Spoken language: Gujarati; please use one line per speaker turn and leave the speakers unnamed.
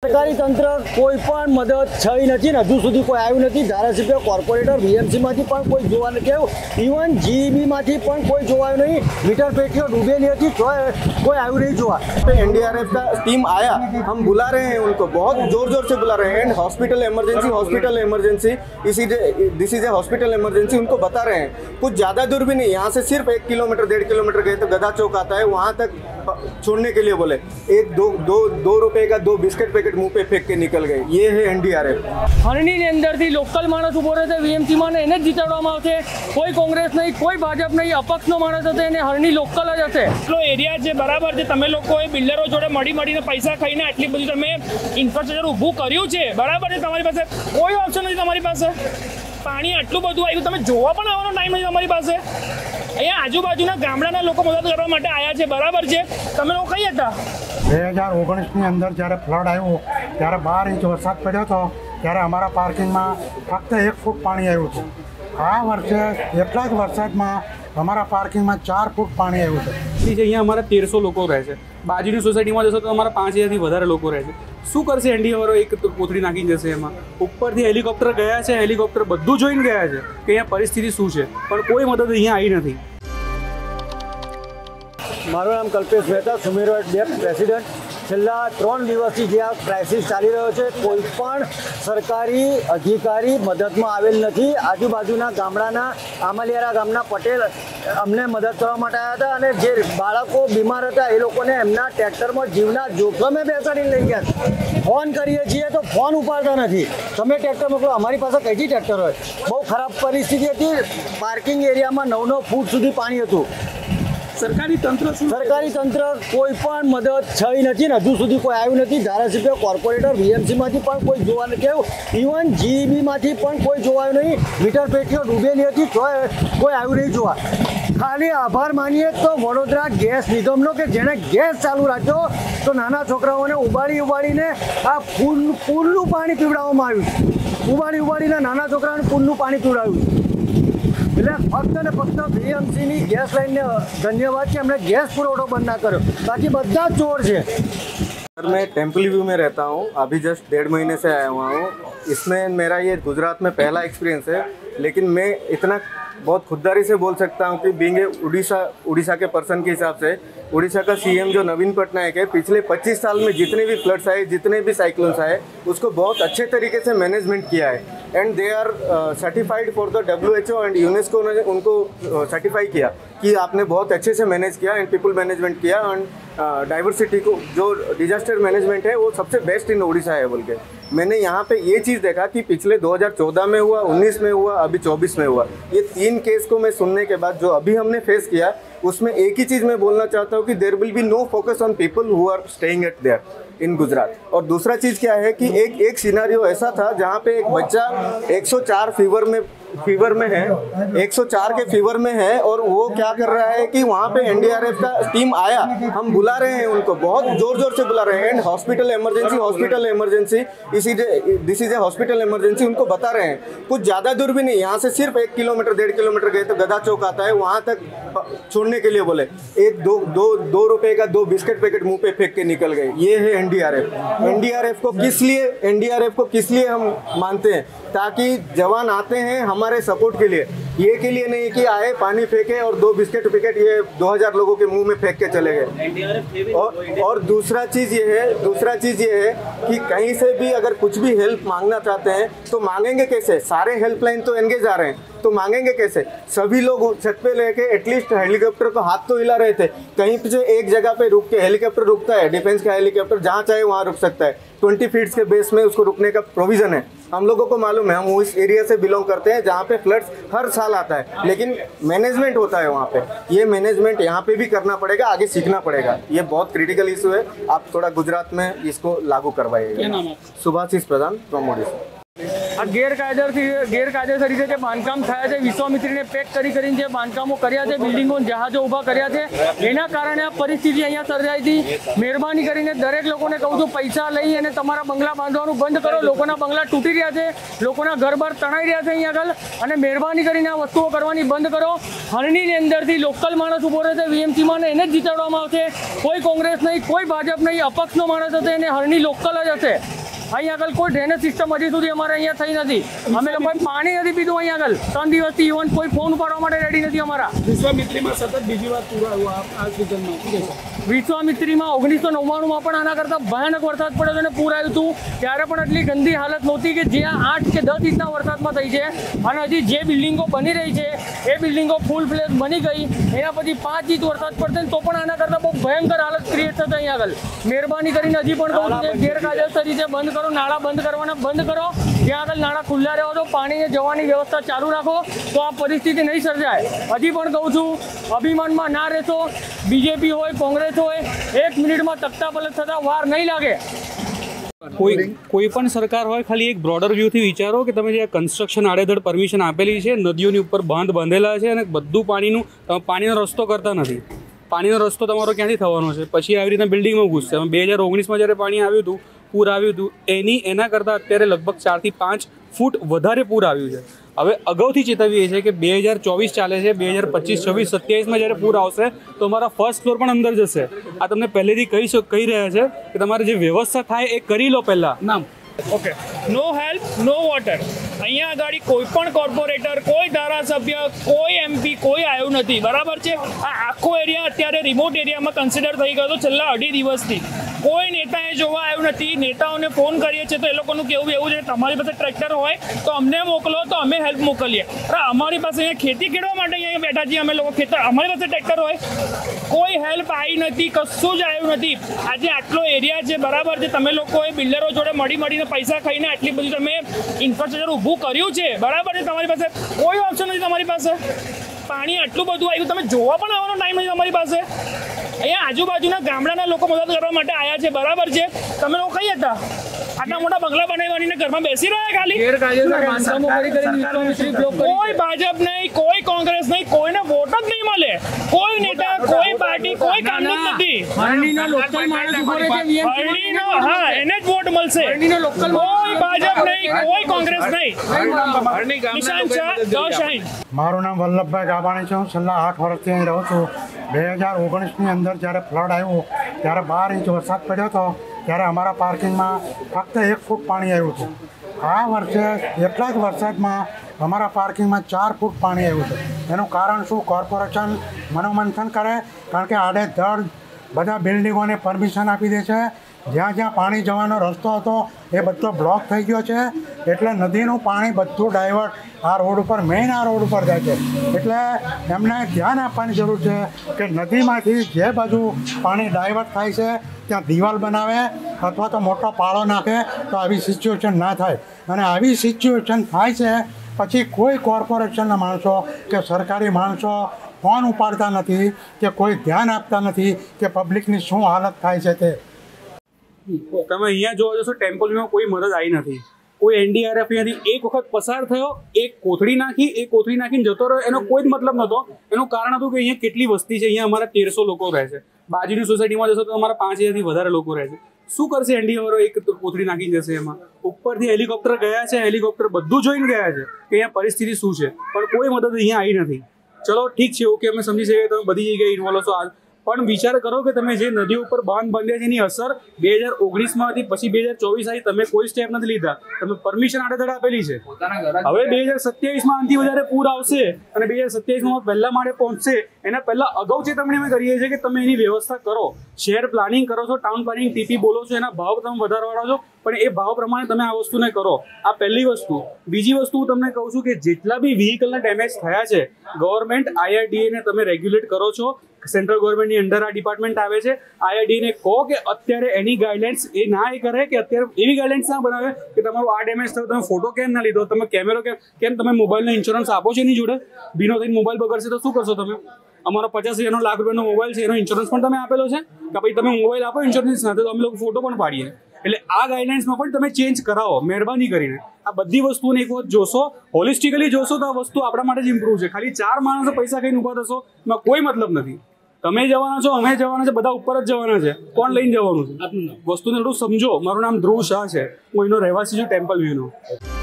સરકારી તંત્ર કોઈ પણ મદદ થઈ નથી ને હજુ સુધી કોઈ આવ્યું નથી। ધારાસભ્ય કોર્પોરેટર વીએમસીમાંથી પણ કોઈ જોવા નથી આવ્યું, ઇવન જીઈબીમાંથી પણ કોઈ જોવાયું नहीं। मीटर पेटियों डूबेली थी तो कोई आयु नहीं जुआ।
एनडीआरएफ का टीम आया, हम बुला रहे हैं उनको, बहुत जोर जोर से बुला रहे हैं। And hospital emergency this is a hospital emergency उनको बता रहे हैं। कुछ ज़्यादा दूर भी नहीं, यहाँ से सिर्फ 1 किलोमीटर 1.5 किलोमीटर गए तो गधा चौक आता है, वहाँ तक छोड़ने के लिए बोले। एक दो रुपए का 2 बिस्किट पैकेट मुंह पे फेंक के निकल गए। ये है एनडीआरएफ।
हरणी ने अंदर थी लोकल माणस उभो रहे थे, वीएमसी में एने ज जीताडवामां आवशे। कोई कांग्रेस नहीं, कोई भाजप नहीं, अपक्षनो माणस हतो एने हरणी लोकल ज हशे। એટલો એરિયા છે બરાબર છે, તમે લોકોએ બિલ્ડરો જોડે મળીને પૈસા ખાઈને આટલી બધી તમે ઇન્ફ્રાસ્ટ્રક્ચર ઊભું કર્યું છે, બરાબર છે। તમારી પાસે કોઈ ઓપ્શન નથી, તમારી પાસે પાણી આટલું બધું આવ્યું, તમે જોવા પણ આવવાનો ટાઈમ નથી તમારી પાસે। અહીંયા આજુબાજુના ગામડાના લોકો મદદ કરવા માટે આવ્યા છે, બરાબર છે। તમે લોકો કઈ હતા?
2019ની અંદર જ્યારે ફ્લડ આવ્યું ત્યારે 12 ઇંચ વરસાદ પડ્યો હતો, ત્યારે અમારા પાર્કિંગમાં ફક્ત 1 ફૂટ પાણી આવ્યું હતું। આ વર્ષે એટલા જ વરસાદમાં અમારા પાર્કિંગમાં 4 ફૂટ પાણી આવ્યું છે।
અહીંયા અમારા 1300 લોકો રહે છે, બાજુની સોસાયટીમાં જશો તો અમારા 5000થી વધારે લોકો રહે છે। શું કરશે એનડીઆરએફ? એક તો કોથળી નાખીને જશે। એમાં ઉપરથી હેલિકોપ્ટર ગયા છે, હેલિકોપ્ટર બધું જોઈને ગયા છે કે અહીંયા પરિસ્થિતિ શું છે, પણ કોઈ મદદ અહીંયા આવી નથી।
મારું નામ કલ્પેશ મહેતા, સુમેરવાડ ડેપ પ્રેસિડેન્ટ। છેલ્લા 3 દિવસથી જે આ ક્રાઇસિસ ચાલી રહ્યો છે, કોઈ પણ સરકારી અધિકારી મદદમાં આવેલ નથી। આજુબાજુના ગામડાના આમલિયારા ગામના પટેલ અમને મદદ કરવા માટે આવ્યા હતા અને જે બાળકો બીમાર હતા એ લોકોને એમના ટ્રેક્ટરમાં જીવના જોખમે બેસાડીને લઈ ગયા। ફોન કરીએ છીએ તો ફોન ઉપાડતા નથી। તમે ટ્રેક્ટર મોકલો, અમારી પાસે કઈથી ટ્રેક્ટર હોય? બહુ ખરાબ પરિસ્થિતિ હતી। પાર્કિંગ એરિયામાં 9 ફૂટ સુધી પાણી હતું।
સરકારી તંત્ર
કોઈ પણ મદદ થઈ નથી ને હજુ સુધી કોઈ આવ્યું નથી। ધારાસભ્ય કોર્પોરેટર વીએમસીમાંથી પણ કોઈ જોવા નથી આવ્યું, ઇવન જીઈબીમાંથી પણ કોઈ જોવાયું નહીં। મીટર પેટીઓ ડૂબેલી હતી તો કોઈ આવ્યું નહીં જોવા। ખાલી આભાર માનીએ તો વડોદરા ગેસ નિગમનો કે જેણે ગેસ ચાલુ રાખ્યો તો નાના છોકરાઓને ઉબાડીને આ પૂલનું પાણી પીવડાવવામાં આવ્યું। ઉબાડીને નાના છોકરાઓને પૂલનું પાણી પીવડાવ્યું। એટલે ફક્ત ને ફક્ત વીએમસીની ગેસ લાઈનને ધન્યવાદ છે, એમણે ગેસ પુરવઠો બંધ ના કર્યો, બાકી બધા જ ચોર છે।
सर मैं टेम्पल व्यू में रहता हूँ, अभी जस्ट 1.5 महीने से आया हुआ हूँ। इसमें मेरा ये गुजरात में पहला एक्सपीरियंस है, लेकिन मैं इतना बहुत खुददारी से बोल सकता हूँ कि बीइंग उड़ीसा के पर्सन के हिसाब से उड़ीसा का सीएम जो नवीन पटनायक है, पिछले 25 साल में जितने भी फ्लड्स आए, जितने भी साइक्लोन्स आए, उसको बहुत अच्छे तरीके से मैनेजमेंट किया है। And they are certified for the WHO and UNESCO ने उनको सर्टिफाई किया कि आपने बहुत अच्छे से मैनेज किया एंड पीपल मैनेजमेंट किया। एंड डाइवर्सिटी को जो डिजास्टर मैनेजमेंट है वो सबसे बेस्ट इन उड़ीसा है बोल के। मैंने यहाँ पे ये चीज़ देखा कि पिछले 2014 में हुआ, 19 में हुआ, अभी 24 में हुआ। ये 3 केस को मैं सुनने के बाद जो अभी हमने फेस किया, उसमें एक ही चीज़ मैं बोलना चाहता हूँ कि there will be no focus on people who are staying at there in Gujarat. और दूसरा चीज़ क्या है कि एक सिनारियो ऐसा था जहाँ पे एक बच्चा 104 फीवर में है, 104 के फीवर में है, और वो क्या कर रहा है कि वहाँ पे एनडीआरएफ का टीम आया, हम बुला रहे हैं उनको, बहुत जोर जोर से बुला रहे हैं। And hospital emergency this is a hospital emergency उनको बता रहे हैं। कुछ ज़्यादा दूर भी नहीं, यहाँ से सिर्फ 1 किलोमीटर 1.5 किलोमीटर गए तो गधा चौक आता है, वहाँ तक छोड़ने के लिए बोले। एक दो रुपए का 2 बिस्किट पैकेट मुंह पे फेंक के निकल गए। ये है एनडीआरएफ को किस लिए हम मानते हैं? ताकि जवान आते हैं हमारे सपोर्ट के लिए, ये के लिए नहीं कि आए पानी फेंके और 2 बिस्किट पैकेट ये 2000 लोगों के मुंह में फेंक के चले गए। और दूसरा चीज़ ये है कि कहीं से भी अगर कुछ भी हेल्प मांगना चाहते हैं तो मांगेंगे कैसे? सारे हेल्पलाइन तो एंगेज आ रहे हैं, तो मांगेंगे कैसे? सभी लोग छत पे लेके एटलीस्ट हेलीकॉप्टर को हाथ तो हिला रहे थे। कहीं पे एक जगह पे रुक के हेलीकॉप्टर रुकता है, डिफेंस का हेलीकॉप्टर जहाँ चाहे वहाँ रुक सकता है। 20 फीट्स के बेस में उसको रुकने का प्रोविज़न है। हम लोगों को मालूम है, हम उस एरिया से बिलोंग करते हैं जहाँ पे फ्लड्स हर साल आता है, लेकिन मैनेजमेंट होता है वहाँ पे। ये मैनेजमेंट यहाँ पे भी करना पड़ेगा, आगे सीखना पड़ेगा। ये बहुत क्रिटिकल इशू है, आप थोड़ा गुजरात में इसको लागू करवाइएगा। सुभाषिष प्रधान फ्रॉम ओडिशा।
આ ગેરકાયદેસર રીતે જે બાંધકામ થયા છે, વિશ્વામિત્રીને પેક કરીને જે બાંધકામો કર્યા છે, બિલ્ડિંગો જહાજો ઊભા કર્યા છે, એના કારણે આ પરિસ્થિતિ અહીંયા સર્જાઈ હતી. મહેરબાની કરીને દરેક લોકોને કહું છું, પૈસા લઈ અને તમારા બંગલા બાંધવાનું બંધ કરો. લોકોના બંગલા તૂટી રહ્યા છે, લોકોના ઘર બાર તણાઈ રહ્યા છે અહીંયા આગળ, અને મહેરબાની કરીને આ વસ્તુઓ કરવાની બંધ કરો. હરણીની અંદરથી લોકલ માણસ ઊભો રહેશે વીએમસીમાં, એને જ જીતાડવામાં આવશે. કોઈ કોંગ્રેસ નહીં, કોઈ ભાજપ નહીં, અપક્ષનો માણસ હશે, એને હરણી લોકલ જ હશે. અહીંયા આગળ કોઈ ડ્રેનેજ સિસ્ટમ હજી સુધી અમારે અહીંયા થઈ નથી. અમે લોકોએ પાણી નથી પીધું અહીંયા આગળ 3 દિવસથી. ઇવન કોઈ ફોન ઉપાડવા માટે રેડી નથી અમારા.
વિશ્વામિત્રીમાં સતત બીજી વાર પૂરા આ સિઝનમાં શું કહેશો?
વિશ્વામિત્રીમાં 1999માં પણ આના કરતાં ભયાનક વરસાદ પડ્યો હતો અને પૂર આવ્યું હતું. ત્યારે પણ એટલી ગંદી હાલત નહોતી કે જ્યાં 8 કે 10 ઇંચના વરસાદમાં થઈ છે. અને હજી જે બિલ્ડિંગો બની રહી છે એ બિલ્ડિંગો ફૂલ ફ્લેશ બની ગઈ. એના પછી 5 ઇંચ વરસાદ પડશે તો પણ આના કરતાં બહુ ભયંકર હાલત ક્રિએટ થશે અહીંયા આગળ. મહેરબાની કરીને હજી પણ કહું છું, ગેરકાયદેસર રીતે બંધ કરો. નાળા બંધ કરવાના બંધ કરો. જ્યાં આગળ નાળા ખુલ્લા રહેવા દો, પાણીને જવાની વ્યવસ્થા ચાલુ રાખો, તો આ પરિસ્થિતિ નહીં સર્જાય. હજી પણ કહું છું, અભિમાનમાં ના રહેશો. બીજેપી હોય, કોંગ્રેસ હોય, 1 મિનિટમાં તખ્તા પલટ થતા વાર નહીં લાગે.
કોઈ પણ સરકાર હોય, ખાલી એક બ્રોડર વ્યૂથી વિચારો કે તમે જે કન્સ્ટ્રક્શન આડેધડ પરમિશન આપેલી છે, નદીઓની ઉપર બાંધ બાંધેલા છે અને બધું પાણીનો રસ્તો કરતા નથી. પાણીનો રસ્તો તમારો ક્યાંથી થવાનો છે? પછી આવી રીતના બિલ્ડિંગમાં ઘૂસશે. 2019માં જ્યારે પાણી આવ્યું હતું, પૂર આવ્યું હતું, એના કરતાં અત્યારે લગભગ 4 થી 5 ફૂટ વધારે પૂર આવ્યું છે. હવે અગાઉથી ચેતવીએ છીએ કે 2024 ચાલે છે, 2025, 26, 27માં જ્યારે પૂર આવશે તો અમારા ફર્સ્ટ ફ્લોર પણ અંદર જશે. આ તમને પહેલેથી કહી રહ્યા છે કે તમારે જે વ્યવસ્થા થાય એ કરી લો પહેલાં. નામ
okay, no help no water. અહીંયા આગળ કોઈ પણ કોર્પોરેટર, કોઈ ધારાસભ્ય, કોઈ MP કોઈ આવ્યું નથી. બરાબર છે? આ આખો એરિયા અત્યારે રિમોટ એરિયામાં કન્સિડર થઈ ગયો હતો છેલ્લા 2.5 દિવસથી. કોઈ નેતાએ જોવા આવ્યું નથી. નેતાઓને ફોન કરીએ છીએ તો એ લોકોનું કેવું એવું છે, તમારી પાસે ટ્રેક્ટર હોય તો અમને મોકલો તો અમે હેલ્પ મોકલીએ. અમારી પાસે અહીંયા ખેતી ખેડવા માટે અહીંયા બેઠા છીએ અમે લોકો. અમારી પાસે ટ્રેક્ટર હોય, કોઈ હેલ્પ આવી નથી, કશું જ આવ્યું નથી. આજે આટલો એરિયા છે, બરાબર છે, તમે લોકોએ બિલ્ડરો જોડે મળીને પૈસા ખાઈને આટલી બધી તમે ઇન્ફ્રાસ્ટ્રક્ચર ઊભું કર્યું છે, બરાબર છે. તમારી પાસે કોઈ ઓપ્શન નથી. તમારી પાસે પાણી આટલું બધું આવ્યું, તમે જોવા પણ આવવાનો ટાઈમ નથી તમારી પાસે. અહીંયા આજુબાજુના ગામડાના લોકો મદદ કરવા માટે આવ્યા છે, બરાબર છે. તમે લોકો કઈ હતા? આટલા મોટા બંગલા બનાવવાની ઘરમાં બેસી રહ્યા ખાલી. કોઈ ભાજપ નહીં, કોઈ કોંગ્રેસ નહીં, કોઈને વોટ જ નહીં મળે. કોઈ નેતા, કોઈ પાર્ટી, કોઈ કામ જ નથી. હા, એને જ વોટ મળશે. કોઈ ભાજપ નહીં, કોઈ કોંગ્રેસ નહીં.
મારું નામ વલ્લભભાઈ ગાબાણી છે. હું છેલ્લા 8 વર્ષથી અહીં રહું છું. 2019ની અંદર જ્યારે ફ્લડ આવ્યું ત્યારે 12 ઇંચ વરસાદ પડ્યો હતો. ત્યારે અમારા પાર્કિંગમાં ફક્ત 1 ફૂટ પાણી આવ્યું હતું. આ વર્ષે એટલા જ વરસાદમાં અમારા પાર્કિંગમાં 4 ફૂટ પાણી આવ્યું છે. એનું કારણ શું? કોર્પોરેશન મનોમંથન કરે, કારણ કે આડેધડ બધા બિલ્ડિંગોને પરમિશન આપી દે છે. જ્યાં પાણી જવાનો રસ્તો હતો એ બધો બ્લોક થઈ ગયો છે. એટલે નદીનું પાણી બધું ડાયવર્ટ આ રોડ ઉપર, મેઇન આ રોડ ઉપર જાય છે. એટલે એમને ધ્યાન આપવાની જરૂર છે કે નદીમાંથી જે બાજુ પાણી ડાયવર્ટ થાય છે ત્યાં દિવાલ બનાવે અથવા તો મોટો પાળો નાખે તો આવી સિચ્યુએશન ના થાય. અને આવી સિચ્યુએશન થાય છે પછી કોઈ કોર્પોરેશનના માણસો કે સરકારી માણસો ફોન ઉપાડતા નથી કે કોઈ ધ્યાન આપતા નથી કે પબ્લિકની શું હાલત થાય છે તે.
તમે અહીંયા જોવા જશો, ટેમ્પલમાં કોઈ મદદ આવી નથી. કોઈ NDRF અહીંયાથી એક વખત પસાર થયો, એક કોથળી નાખીને જતો રહ્યો. એનો કોઈ જ મતલબ નહોતો. એનું કારણ હતું કે અહીંયા કેટલી વસ્તી છે. અહીંયા અમારા 1300 લોકો રહે છે. બાજુની સોસાયટીમાં જશો તો અમારા 5000થી વધારે લોકો રહે છે. શું કરશે NDRF? એક કોથળી નાખીને જશે. એમાં ઉપરથી હેલિકોપ્ટર ગયા છે, હેલિકોપ્ટર બધું જોઈને ગયા છે કે અહીંયા પરિસ્થિતિ શું છે, પણ કોઈ મદદ અહીંયા આવી નથી. ચલો ઠીક છે, ઓકે, અમે સમજી શકીએ તમે બધી જગ્યાએ ઇન્વોલ્વ છો. પણ વિચાર કરો કે તમે જે નદીઓ ઉપર બાંધ બાંધ્યા છે એની અસર 2019માં હતી, પછી 2024 આવી, તમે કોઈ સ્ટેપ નથી લીધા. તમે પરમિશન આડેધડ આપેલી છે. હવે 2027માં આનાથી વધારે પૂર આવશે અને 2027માં પહેલા માળે પહોંચશે. એના પહેલા અગાઉ ચેતવણી અમે કરીએ છીએ કે તમે એની વ્યવસ્થા કરો. શહેર પ્લાનિંગ કરો છો, ટાઉન પ્લાનિંગ, TP બોલો છો, એના ભાવ તમે વધારવાના છો, પણ એ ભાવ પ્રમાણે તમે આ વસ્તુને કરો. આ પહેલી વસ્તુ. બીજી વસ્તુ હું તમને કહું છું કે જેટલા બી વ્હીકલના ડેમેજ થયા છે, ગવર્મેન્ટ IRDA ને તમે રેગ્યુલેટ કરો છો. સેન્ટ્રલ ગવર્મેન્ટની અંડર આ ડિપાર્ટમેન્ટ આવે છે. IRDA ને કહો કે અત્યારે એની ગાઈડલાઇન્સ એ ના એ કરે કે અત્યારે એવી ગાઈડલાઇન્સ ના બનાવે કે તમારું આ ડેમેજ થયું, તમે ફોટો કેમ ના લીધો, તમે કેમેરો કેમ તમે મોબાઈલનો ઇન્સ્યોરન્સ આપો છો એની જોડે? ભીનો થઈને મોબાઈલ બગડશે તો શું કરશો તમે? અમારો 50,000 1,00,000 રૂપિયાનો મોબાઈલ છે, એનો ઇન્સ્યોરન્સ પણ તમે આપેલો છે કે ભાઈ તમે મોબાઈલ આપો ઇન્સ્યોરન્સ સાથે, તો અમે લોકો ફોટો પણ પાડીએ. એટલે આ ગાઈડલાઇન્સમાં પણ તમે ચેન્જ કરાવો મહેરબાની કરીને. આ બધી વસ્તુને એક વખત જોશો, હોલિસ્ટિકલી જોશો તો આ વસ્તુ આપણા માટે જ ઇમ્પ્રૂવ છે. ખાલી 4 માણસો પૈસા ખાઈને ઊભા થશો એમાં કોઈ મતલબ નથી. તમે જવાના છો, અમે જવાના છે, બધા ઉપર જ જવાના છે. કોણ લઈને જવાનું છે? વસ્તુને થોડું સમજો. મારું નામ ધ્રુવ શાહ છે, હું એનો રહેવાસી છું ટેમ્પલ વ્યૂનો.